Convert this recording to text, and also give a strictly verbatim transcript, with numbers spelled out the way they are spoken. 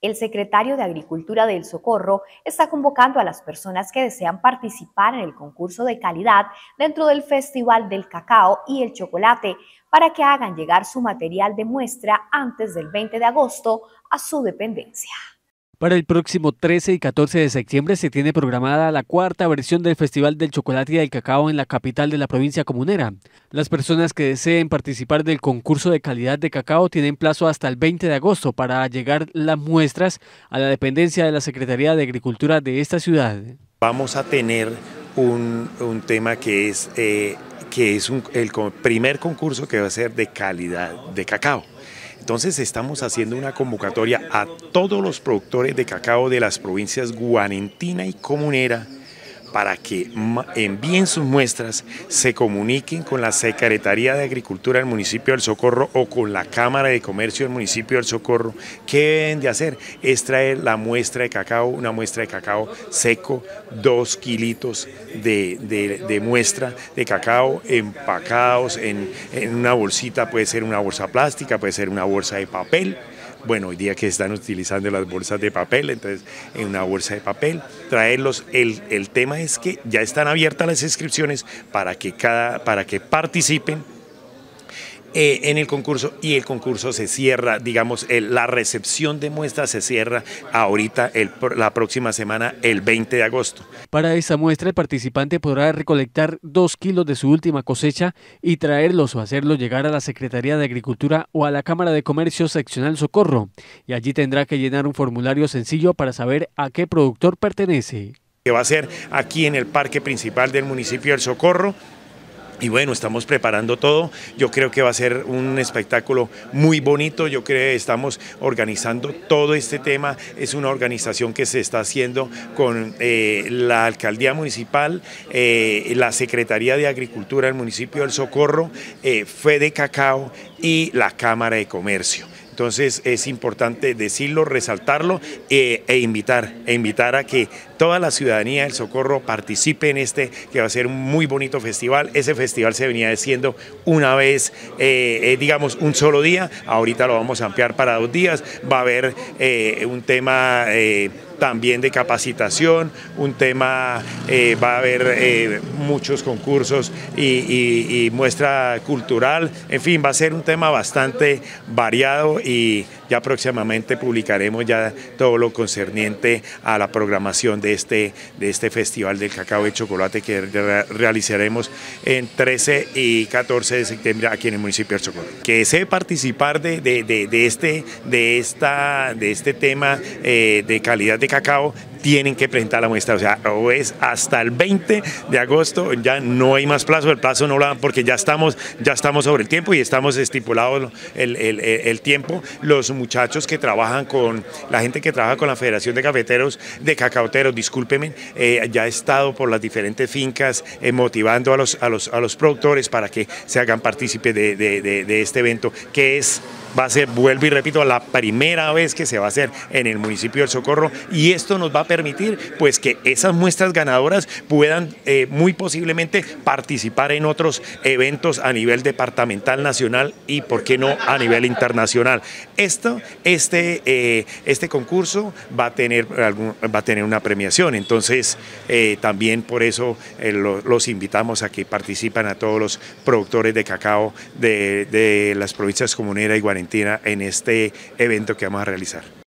El secretario de Agricultura del Socorro está convocando a las personas que desean participar en el concurso de calidad dentro del Festival del Cacao y el Chocolate para que hagan llegar su material de muestra antes del veinte de agosto a su dependencia. Para el próximo trece y catorce de septiembre se tiene programada la cuarta versión del Festival del Chocolate y del Cacao en la capital de la provincia comunera. Las personas que deseen participar del concurso de calidad de cacao tienen plazo hasta el veinte de agosto para llegar las muestras a la dependencia de la Secretaría de Agricultura de esta ciudad. Vamos a tener un, un tema que es, eh, que es un, el primer concurso que va a ser de calidad de cacao. Entonces estamos haciendo una convocatoria a todos los productores de cacao de las provincias Guarentina y Comunera para que envíen sus muestras, se comuniquen con la Secretaría de Agricultura del municipio del Socorro o con la Cámara de Comercio del municipio del Socorro. ¿Qué deben de hacer? Es traer la muestra de cacao, una muestra de cacao seco, dos kilitos de, de, de muestra de cacao empacados en, en una bolsita, puede ser una bolsa plástica, puede ser una bolsa de papel. Bueno, hoy día que están utilizando las bolsas de papel, entonces en una bolsa de papel, traerlos. El, el tema es que ya están abiertas las inscripciones para que, cada, para que participen eh, en el concurso, y el concurso se cierra, digamos, el, la recepción de muestras se cierra ahorita, el, la próxima semana, el veinte de agosto. Para esta muestra el participante podrá recolectar dos kilos de su última cosecha y traerlos o hacerlos llegar a la Secretaría de Agricultura o a la Cámara de Comercio Seccional Socorro, y allí tendrá que llenar un formulario sencillo para saber a qué productor pertenece. Que va a ser aquí en el parque principal del municipio del Socorro. Y bueno, estamos preparando todo. Yo creo que va a ser un espectáculo muy bonito. Yo creo que estamos organizando todo este tema. Es una organización que se está haciendo con eh, la Alcaldía Municipal, eh, la Secretaría de Agricultura del municipio del Socorro, eh, Fede Cacao y la Cámara de Comercio. Entonces es importante decirlo, resaltarlo eh, e invitar, e invitar a que toda la ciudadanía del Socorro participe en este, que va a ser un muy bonito festival. Ese festival se venía haciendo una vez, eh, eh, digamos, un solo día. Ahorita lo vamos a ampliar para dos días. Va a haber eh, un tema eh, también de capacitación, un tema, eh, va a haber eh, muchos concursos y, y, y muestra cultural. En fin, va a ser un tema bastante variado y ya próximamente publicaremos ya todo lo concerniente a la programación de este, de este Festival del Cacao y Chocolate que re realizaremos en trece y catorce de septiembre aquí en el municipio del Socorro. Que desee participar de, de, de, de, este, de, esta, de este tema eh, de calidad de cacao, tienen que presentar la muestra, o sea, o es hasta el veinte de agosto, ya no hay más plazo, el plazo no lo dan porque ya estamos, ya estamos sobre el tiempo y estamos estipulados el, el, el tiempo. Los muchachos que trabajan con, la gente que trabaja con la Federación de Cafeteros, de Cacaoteros, discúlpenme, eh, ya he estado por las diferentes fincas eh, motivando a los, a, los, a los productores para que se hagan partícipes de, de, de, de este evento, que es, va a ser, vuelvo y repito, la primera vez que se va a hacer en el municipio del Socorro, y esto nos va a permitir pues que esas muestras ganadoras puedan eh, muy posiblemente participar en otros eventos a nivel departamental, nacional y por qué no a nivel internacional. Esto, este, eh, este concurso va a tener, algún, va a tener una premiación, entonces eh, también por eso eh, lo, los invitamos a que participen a todos los productores de cacao de, de las provincias Comunera y Guarentina en este evento que vamos a realizar.